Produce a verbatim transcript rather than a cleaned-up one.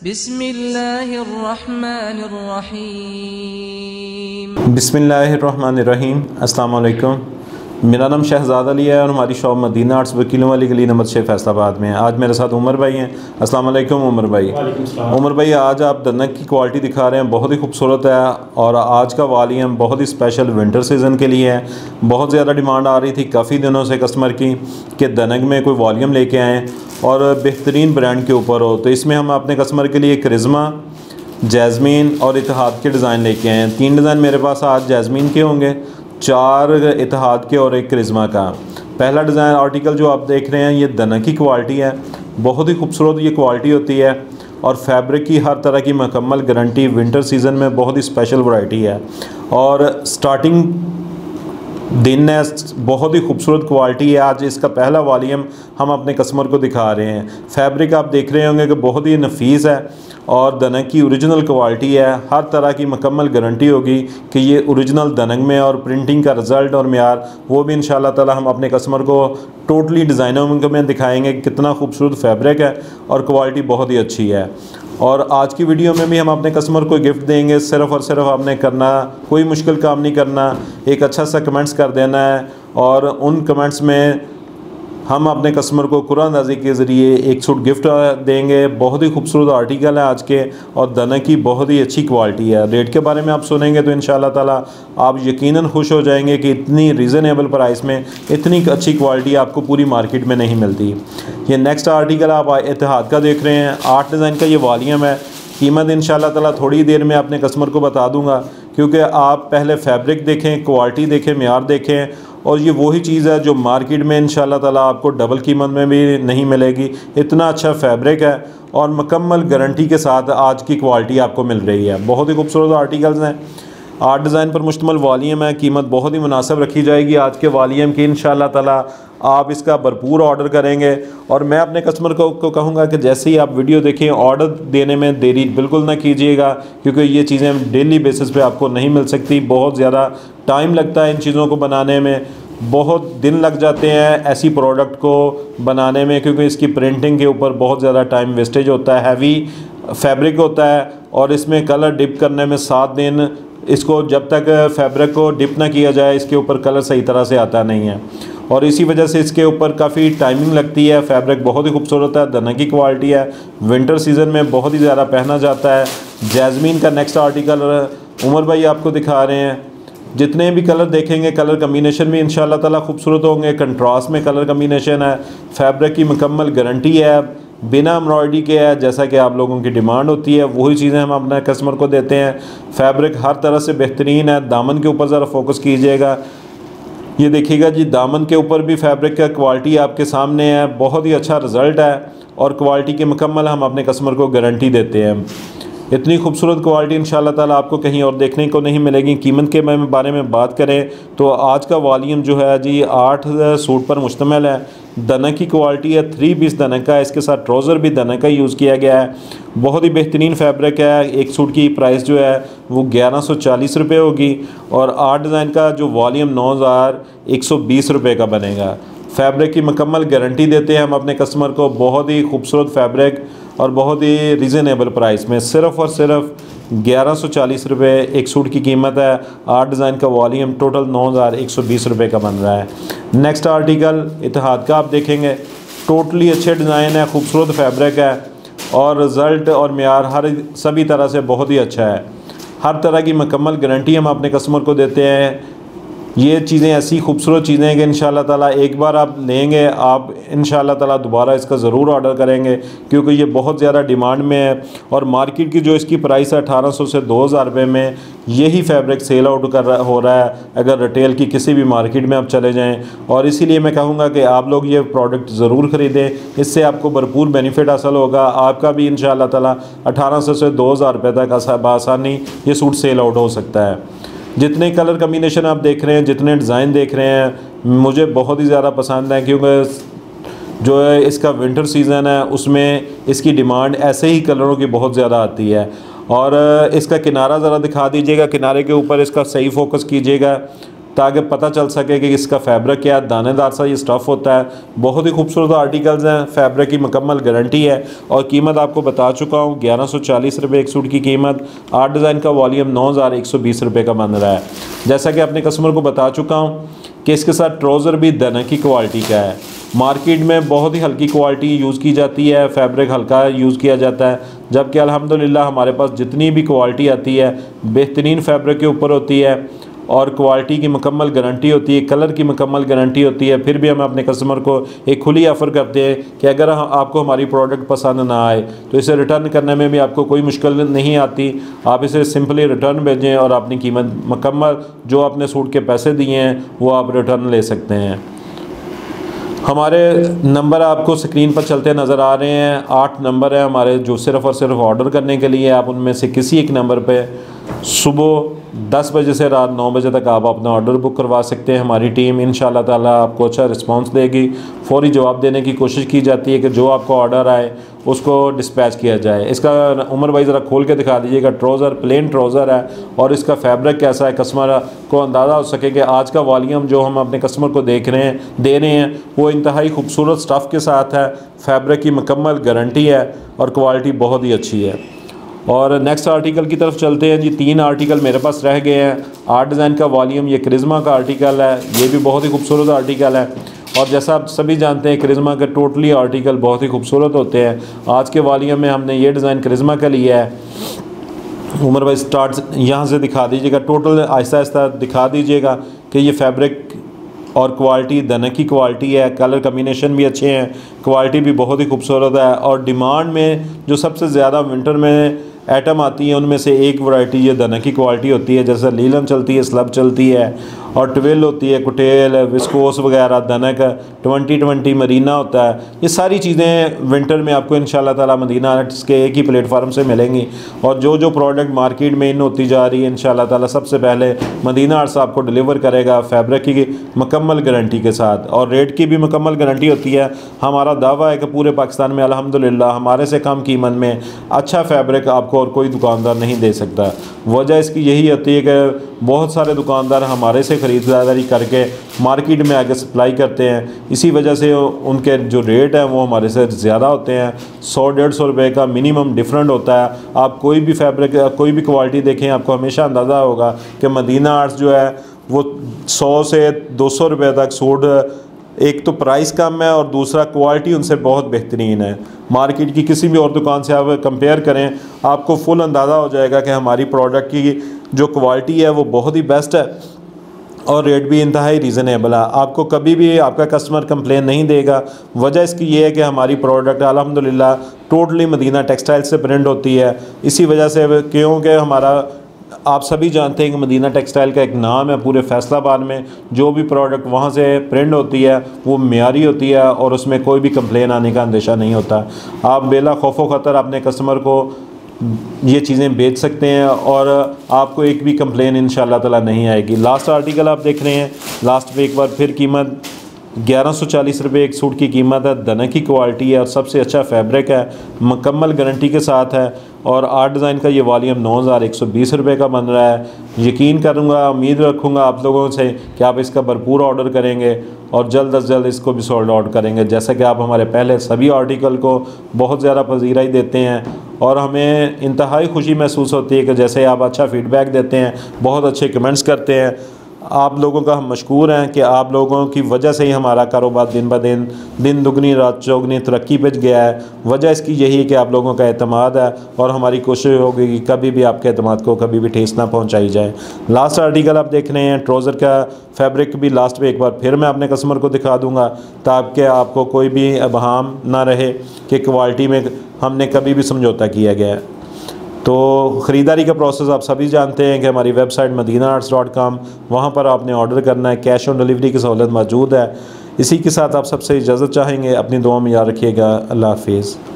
बिस्मिल्लाहिर्रहमानिर्रहीम। बिस्मिल्लाहिर्रहमानिर्रहीम। अस्सलाम वालेकुम। मेरा नाम शहजाद अली है और हमारी शॉप मदीना आर्ट्स वकीलों वाली गली नंबर छः फैसलाबाद में है। आज मेरे साथ उमर भाई हैं। अस्सलाम वालेकुम उमर भाई। उमर भाई, आज आप धनक की क्वालिटी दिखा रहे हैं, बहुत ही खूबसूरत है और आज का वॉल्यूम बहुत ही स्पेशल विंटर सीज़न के लिए है। बहुत ज़्यादा डिमांड आ रही थी काफ़ी दिनों से कस्टमर की कि धनक में कोई वॉल्यूम लेके आएँ और बेहतरीन ब्रांड के ऊपर हो। तो इसमें हम अपने कस्टमर के लिए करिश्मा, जैस्मीन और इतिहाद के डिज़ाइन लेके आए हैं। तीन डिज़ाइन मेरे पास आज जैस्मीन के होंगे, चार इतिहाद के और एक करिश्मा का। पहला डिज़ाइन आर्टिकल जो आप देख रहे हैं ये धनक की क्वालिटी है, बहुत ही खूबसूरत ये क्वालिटी होती है और फैब्रिक की हर तरह की मुकम्मल गारंटी। विंटर सीज़न में बहुत ही स्पेशल वैरायटी है और स्टार्टिंग दिन है, बहुत ही खूबसूरत क्वालिटी है। आज इसका पहला वॉल्यूम हम अपने कस्टमर को दिखा रहे हैं। फैब्रिक आप देख रहे होंगे कि बहुत ही नफीस है और धनक की ओरिजिनल क्वालिटी है। हर तरह की मुकम्मल गारंटी होगी कि ये ओरिजिनल धनक में, और प्रिंटिंग का रिज़ल्ट और म्यार वो भी इंशाल्लाह ताला हम अपने कस्टमर को टोटली डिज़ाइनों में दिखाएंगे। कितना खूबसूरत फैब्रिक है और क्वालिटी बहुत ही अच्छी है। और आज की वीडियो में भी हम अपने कस्टमर को गिफ्ट देंगे। सिर्फ़ और सिर्फ आपने करना, कोई मुश्किल काम नहीं करना, एक अच्छा सा कमेंट्स कर देना है और उन कमेंट्स में हम अपने कस्टमर को कुरानंदाजी के ज़रिए एक सूट गिफ्ट देंगे। बहुत ही खूबसूरत आर्टिकल है आज के और धनक की बहुत ही अच्छी क्वालिटी है। रेट के बारे में आप सुनेंगे तो इंशाल्लाह ताला आप यकीनन खुश हो जाएंगे कि इतनी रीज़नेबल प्राइस में इतनी अच्छी क्वालिटी आपको पूरी मार्केट में नहीं मिलती। ये नेक्स्ट आर्टिकल आप इतिहाद का देख रहे हैं, आठ डिज़ाइन का ये वॉल्यूम है। कीमत इंशाल्लाह ताला थोड़ी देर में अपने कस्टमर को बता दूंगा, क्योंकि आप पहले फैब्रिक देखें, क्वालिटी देखें, म्यार देखें और ये वही चीज़ है जो मार्केट में इंशाल्लाह ताला आपको डबल कीमत में भी नहीं मिलेगी। इतना अच्छा फैब्रिक है और मुकम्मल गारंटी के साथ आज की क्वालिटी आपको मिल रही है। बहुत ही खूबसूरत आर्टिकल्स हैं, आठ डिज़ाइन पर मुश्तमिल वॉल्यूम है। कीमत बहुत ही मुनासिब रखी जाएगी आज के वॉल्यूम की। इंशाल्लाह ताला आप इसका भरपूर ऑर्डर करेंगे और मैं अपने कस्टमर को, को कहूँगा कि जैसे ही आप वीडियो देखें ऑर्डर देने में देरी बिल्कुल ना कीजिएगा, क्योंकि ये चीज़ें डेली बेसिस पे आपको नहीं मिल सकती। बहुत ज़्यादा टाइम लगता है इन चीज़ों को बनाने में, बहुत दिन लग जाते हैं ऐसी प्रोडक्ट को बनाने में, क्योंकि इसकी प्रिंटिंग के ऊपर बहुत ज़्यादा टाइम वेस्टेज होता है। हैवी फैब्रिक होता है और इसमें कलर डिप करने में सात दिन, इसको जब तक फैब्रिक को डिप ना किया जाए इसके ऊपर कलर सही तरह से आता नहीं है और इसी वजह से इसके ऊपर काफ़ी टाइमिंग लगती है। फैब्रिक बहुत ही खूबसूरत है, धनक की क्वालिटी है, विंटर सीज़न में बहुत ही ज़्यादा पहना जाता है। जैस्मीन का नेक्स्ट आर्टिकल उमर भाई आपको दिखा रहे हैं। जितने भी कलर देखेंगे कलर कम्बिनेशन भी इंशाल्लाह ताला खूबसूरत होंगे। कंट्रास्ट में कलर कम्बिनेशन है, फैब्रिक की मुकम्मल गारंटी है, बिना एम्ब्रॉयडरी के है। जैसा कि आप लोगों की डिमांड होती है वही चीज़ें हम अपने कस्टमर को देते हैं। फैब्रिक हर तरह से बेहतरीन है। दामन के ऊपर ज़रा फोकस कीजिएगा, ये देखिएगा जी, दामन के ऊपर भी फैब्रिक का क्वालिटी आपके सामने है। बहुत ही अच्छा रिज़ल्ट है और क्वालिटी के मुकम्मल हम अपने कस्टमर को गारंटी देते हैं। इतनी खूबसूरत क्वालिटी इंशाल्लाह ताला आपको कहीं और देखने को नहीं मिलेगी। कीमत के बारे में बात करें तो आज का वॉल्यूम जो है जी आठ सूट पर मुश्तमिल है। धनक की क्वालिटी है, थ्री पीस धनक का है, इसके साथ ट्राउज़र भी धनक का यूज़ किया गया है। बहुत ही बेहतरीन फैब्रिक है। एक सूट की प्राइस जो है वो ग्यारह सौ चालीस रुपये होगी और आठ डिज़ाइन का जो वॉल्यूम नौ हज़ार एक सौ बीस रुपये का बनेगा। फैब्रिक की मुकम्मल गारंटी देते हैं हम अपने कस्टमर को। बहुत ही खूबसूरत फैब्रिक और बहुत ही रीज़नेबल प्राइस में, सिर्फ़ और सिर्फ ग्यारह सौ चालीस रुपये एक सूट की कीमत है। आठ डिज़ाइन का वॉल्यूम टोटल नौ हज़ार एक सौ बीस रुपये का बन रहा है। नेक्स्ट आर्टिकल इतिहाद का आप देखेंगे, टोटली अच्छे डिज़ाइन है, खूबसूरत फैब्रिक है और रिज़ल्ट और म्यार हर सभी तरह से बहुत ही अच्छा है। हर तरह की मुकम्मल गारंटी हम अपने कस्टमर को देते हैं। ये चीज़ें ऐसी खूबसूरत चीज़ें हैं कि इंशाल्लाह ताला एक बार आप लेंगे, आप इंशाल्लाह ताला दोबारा इसका ज़रूर ऑर्डर करेंगे, क्योंकि ये बहुत ज़्यादा डिमांड में है और मार्केट की जो इसकी प्राइस है अठारह सौ से दो हज़ार रुपये में यही फैब्रिक सेल आउट कर रहा हो रहा है अगर रिटेल की किसी भी मार्केट में आप चले जाएँ। और इसीलिए मैं कहूँगा कि आप लोग ये प्रोडक्ट ज़रूर ख़रीदें, इससे आपको भरपूर बेनिफिट हासिल होगा। आपका भी इंशाल्लाह ताला अठारह सौ से दो हज़ार रुपये तक आसानी ये सूट सेल आउट हो सकता है। जितने कलर कम्बिनेशन आप देख रहे हैं, जितने डिज़ाइन देख रहे हैं, मुझे बहुत ही ज़्यादा पसंद है, क्योंकि जो है इसका विंटर सीज़न है उसमें इसकी डिमांड ऐसे ही कलरों की बहुत ज़्यादा आती है। और इसका किनारा ज़रा दिखा दीजिएगा, किनारे के ऊपर इसका सही फोकस कीजिएगा। ताकि पता चल सके कि इसका फैब्रिक क्या है। दानेदार सा ये स्टफ़ होता है, बहुत ही खूबसूरत आर्टिकल्स हैं, फैब्रिक की मुकम्मल गारंटी है। और कीमत आपको बता चुका हूँ, ग्यारह सौ चालीस रुपये एक सूट की कीमत। आठ डिज़ाइन का वॉल्यूम नौ हज़ार एक सौ बीस रुपये का बन रहा है। जैसा कि अपने कस्टमर को बता चुका हूँ कि इसके साथ ट्राउज़र भी धनक की क्वालिटी का है। मार्केट में बहुत ही हल्की क्वालिटी यूज़ की जाती है, फैब्रिक हल्का यूज़ किया जाता है, जबकि अल्हम्दुलिल्लाह हमारे पास जितनी भी क्वालिटी आती है बेहतरीन फैब्रिक के ऊपर होती है और क्वालिटी की मुकम्मल गारंटी होती है, कलर की मुकम्मल गारंटी होती है। फिर भी हम अपने कस्टमर को एक खुली ऑफ़र करते हैं कि अगर आपको हमारी प्रोडक्ट पसंद ना आए तो इसे रिटर्न करने में भी आपको कोई मुश्किल नहीं आती। आप इसे सिंपली रिटर्न भेजें और अपनी कीमत मुकम्मल जो आपने सूट के पैसे दिए हैं वो आप रिटर्न ले सकते हैं। हमारे नंबर आपको स्क्रीन पर चलते नज़र आ रहे हैं, आठ नंबर है हमारे जो सिर्फ़ और सिर्फ ऑर्डर करने के लिए। आप उनमें से किसी एक नंबर पे सुबह दस बजे से रात नौ बजे तक आप अपना ऑर्डर बुक करवा सकते हैं। हमारी टीम इंशाल्लाह ताला आपको अच्छा रिस्पांस देगी। फ़ौरी जवाब देने की कोशिश की जाती है कि जो आपको ऑर्डर आए उसको डिस्पैच किया जाए। इसका उमर भाई ज़रा खोल के दिखा दीजिएगा। ट्राउज़र प्लेन ट्राउज़र है और इसका फैब्रिक कैसा है, कस्टमर को अंदाज़ा हो सके कि आज का वॉल्यूम जो हम अपने कस्टमर को देख रहे हैं दे रहे हैं वो इंतहाई खूबसूरत स्टफ़ के साथ है। फैब्रिक की मुकम्मल गारंटी है और क्वालिटी बहुत ही अच्छी है। और नेक्स्ट आर्टिकल की तरफ चलते हैं जी। तीन आर्टिकल मेरे पास रह गए हैं। आर्ट डिज़ाइन का वॉल्यूम, ये करिश्मा का आर्टिकल है, ये भी बहुत ही खूबसूरत आर्टिकल है। और जैसा आप सभी जानते हैं करिश्मा के टोटली आर्टिकल बहुत ही खूबसूरत होते हैं। आज के वॉल्यूम में हमने ये डिज़ाइन करिश्मा का लिया है। उमर भाई स्टार्ट यहाँ से दिखा दीजिएगा, टोटल आहिस्ता आहिस्ता दिखा दीजिएगा कि ये फैब्रिक और क्वालिटी धनक की क्वालिटी है। कलर कम्बिनेशन भी अच्छे हैं, क्वालिटी भी बहुत ही खूबसूरत है। और डिमांड में जो सबसे ज़्यादा विंटर में आइटम आती हैं उनमें से एक वैरायटी ये धनक की क्वालिटी होती है। जैसे लीलन चलती है, स्लब चलती है और ट्वेल होती है, कुटेल, विस्कोस वगैरह, धनक ट्वेंटी ट्वेंटी मरीना होता है। ये सारी चीज़ें विंटर में आपको इंशाल्लाह ताला मदीना आर्ट्स के एक ही प्लेटफार्म से मिलेंगी। और जो जो प्रोडक्ट मार्केट में इन होती जा रही है इंशाल्लाह ताला सबसे पहले मदीना आर्ट्स आपको डिलीवर करेगा फैब्रिक की मुकम्मल गारंटी के साथ। और रेट की भी मुकम्मल गारंटी होती है। हमारा दावा है कि पूरे पाकिस्तान में अल्हम्दुलिल्लाह हमारे से कम कीमत में अच्छा फैब्रिक आपको और कोई दुकानदार नहीं दे सकता। वजह इसकी यही होती है कि बहुत सारे दुकानदार हमारे से ख़रीदारी करके मार्केट में आगे सप्लाई करते हैं। इसी वजह से उनके जो रेट हैं वो हमारे से ज़्यादा होते हैं। सौ डेढ़ सौ रुपये का मिनिमम डिफरेंट होता है। आप कोई भी फैब्रिक कोई भी क्वालिटी देखें आपको हमेशा अंदाज़ा होगा कि मदीना आर्ट्स जो है वो सौ से दो सौ रुपये तक सूट, एक तो प्राइस कम है और दूसरा क्वालिटी उनसे बहुत बेहतरीन है। मार्केट की किसी भी और दुकान से आप कंपेयर करें आपको फुल अंदाज़ा हो जाएगा कि हमारी प्रोडक्ट की जो क्वालिटी है वो बहुत ही बेस्ट है और रेट भी इंतहाई रीज़नेबल है। आपको कभी भी आपका कस्टमर कंप्लेन नहीं देगा। वजह इसकी ये है कि हमारी प्रोडक्ट अल्हम्दुलिल्लाह टोटली मदीना टेक्सटाइल से प्रिंट होती है। इसी वजह से क्योंकि हमारा आप सभी जानते हैं कि मदीना टेक्सटाइल का एक नाम है पूरे फैसलाबाद में। जो भी प्रोडक्ट वहाँ से प्रिंट होती है वो मियारी होती है और उसमें कोई भी कंप्लेन आने का अंदेशा नहीं होता। आप बेला खौफो ख़तर अपने कस्टमर को ये चीज़ें बेच सकते हैं और आपको एक भी कंप्लेन इंशाल्लाह ताला नहीं आएगी। लास्ट आर्टिकल आप देख रहे हैं, लास्ट पे एक बार फिर कीमत ग्यारह सौ चालीस रुपये एक सूट की कीमत है। धनक की क्वालिटी है और सबसे अच्छा फैब्रिक है, मुकम्मल गारंटी के साथ है। और आर्ट डिज़ाइन का ये वॉल्यूम नौ हज़ार एक सौ बीस रुपये का बन रहा है। यकीन करूँगा, उम्मीद रखूँगा आप लोगों से कि आप इसका भरपूर ऑर्डर करेंगे और जल्द अज जल्द इसको भी सोल्ड आउट करेंगे। जैसे कि आप हमारे पहले सभी आर्टिकल को बहुत ज़्यादा पजीराई देते हैं और हमें इंतहाई खुशी महसूस होती है कि जैसे आप अच्छा फ़ीडबैक देते हैं, बहुत अच्छे कमेंट्स करते हैं। आप लोगों का हम मशकूर हैं कि आप लोगों की वजह से ही हमारा कारोबार दिन ब दिन दिन दुगनी रात चौगनी तरक्की पे गया है। वजह इसकी यही है कि आप लोगों का एतमाद है और हमारी कोशिश होगी कि कभी भी आपके एतमाद को कभी भी ठेस ना पहुंचाई जाए। लास्ट आर्टिकल आप देख रहे हैं, ट्राउज़र का फैब्रिक भी लास्ट में एक बार फिर मैं अपने कस्टमर को दिखा दूँगा ताकि आपको कोई भी अबहाम ना रहे कि क्वालिटी में हमने कभी भी समझौता किया गया है। तो ख़रीदारी का प्रोसेस आप सभी जानते हैं कि हमारी website Madina arts dot com, वहाँ पर आपने ऑर्डर करना है। कैश ऑन डिलीवरी की सहूलत मौजूद है। इसी के साथ आप सबसे इजाज़त चाहेंगे। अपनी दुआ में याद रखिएगा। अल्लाह हाफिज़।